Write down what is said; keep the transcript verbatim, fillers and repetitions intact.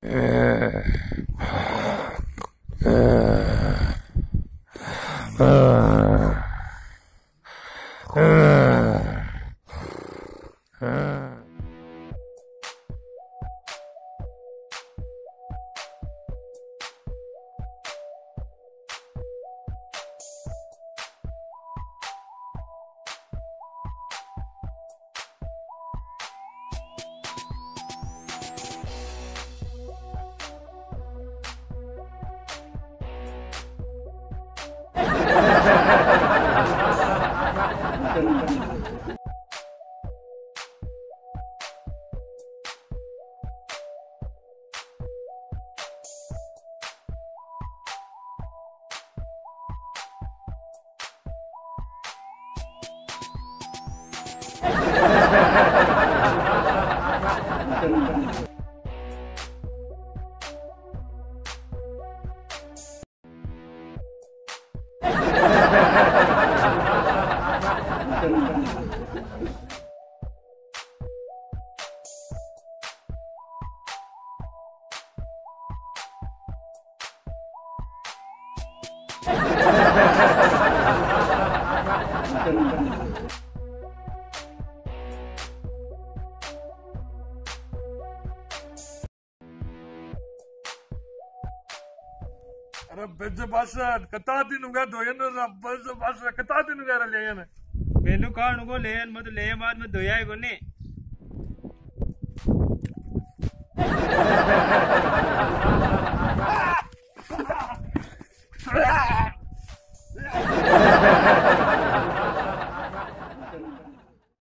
अरे बेज बासा कता दिन उगा दोयन बेज बासा कता दिन उगा लेयन मेनू कान को लेयन मत ले बाद में दोया है कोने Ah!